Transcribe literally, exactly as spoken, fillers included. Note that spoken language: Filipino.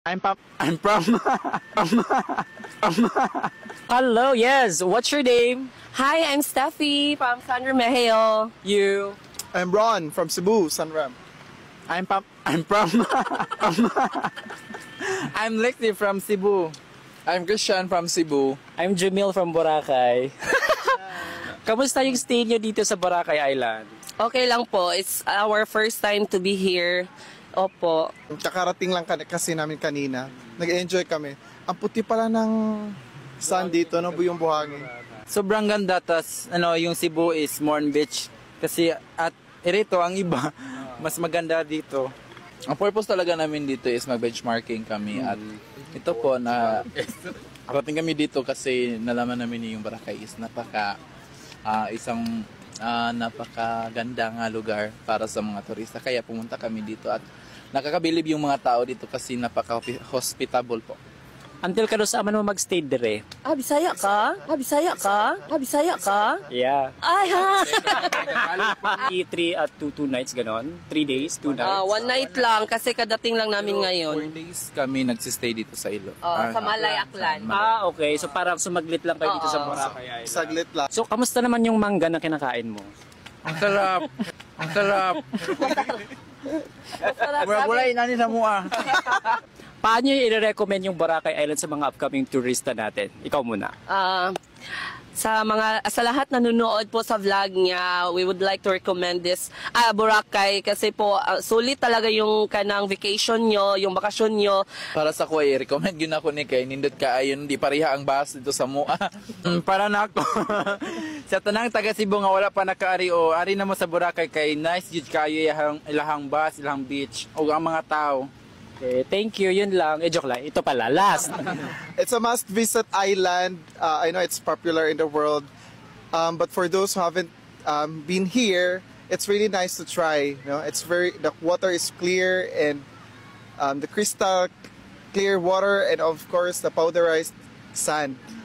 I'm from, I'm from, Hello, yes. What's your name? Hi, I'm Steffi from San Remigio. You. I'm Ron from Cebu, San Ram. I'm from, I'm from, I'm Lexi from Cebu. I'm Christian from Cebu. I'm Jamil from Boracay. Kamusta yung stay nyo dito sa Boracay Island? Okay lang po. It's our first time to be here. Opo. Kakarating lang kan- kasi namin kanina. Nag-enjoy kami. Ang puti pala ng sun dito, no? Yung buhangin. Sobrang ganda, tas ano, yung Cebu is Morn Beach. Kasi at irito, ang iba, mas maganda dito. Ang purpose talaga namin dito is mag-benchmarking kami at ito po na arating kami dito kasi nalaman namin yung Boracay is napaka uh, isang uh, napakaganda nga lugar para sa mga turista. Kaya pumunta kami dito at nakakabilib yung mga tao dito kasi napaka-hospitable po. Until ka doon sa aman mo mag-stay dire? Ah, Bisaya ka? Ah, Bisaya ka? Ah, Bisaya ka? Yeah. Ay, ha? Three at two, two nights, ganon? Three days, two nights? Ah, one night lang kasi kadating lang namin Four ngayon. days kami nagsistay dito sa Ilo. Oh, sa Malay Aklan. Ah, okay. So parang sumaglit lang kayo dito sa Oo. Boracay Island. Saglit lang. So, kamusta naman yung mangga na kinakain mo? Ang sarap, ang sarap. Sarap, Wala inani sa mua. Paano yung i-recommend yung Boracay Island sa mga upcoming turista natin? Ikaw muna. Ah, sa mga sa lahat na nanonood po sa vlog niya, we would like to recommend this ah, Boracay kasi po ah, sulit talaga yung kanang vacation nyo, yung bakasyon nyo. Para sa ko ay recommend yun ako ni kay nindot ka ayon di pareha ang bus dito sa Mua. Mm, para na ako. Sa tanang taga Cebu nga wala pa nakaari o ari na mo sa Boracay kay nice jud kayo ilahang ilahang bus, ilahang beach ug ang mga tao. Okay, thank you. Yun lang. Eh, joke lang. Ito pala. Last. It's a must-visit island. Uh, I know it's popular in the world. Um, but for those who haven't um, been here, it's really nice to try. You know, it's very, the water is clear and um, the crystal clear water and of course the powderized sand.